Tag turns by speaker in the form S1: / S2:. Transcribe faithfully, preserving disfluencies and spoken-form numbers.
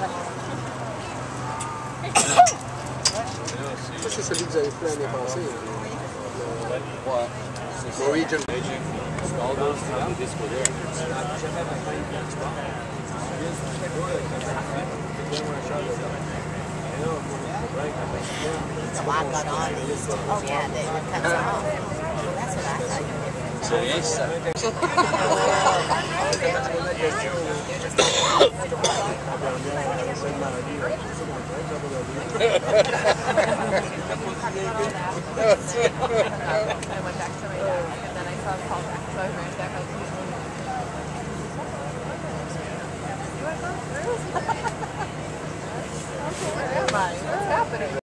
S1: Ça, c'est celui que vous avez fait l'année passée.
S2: Ouais.
S1: Norwegian.
S2: All those the disco there.
S3: So I got on these. Oh yeah, they it cuts off. That's what I thought you did.
S2: So yes.
S4: I went back to my desk and then I saw a call back, so I ran back out to the You went through? Okay, where am I? What's happening?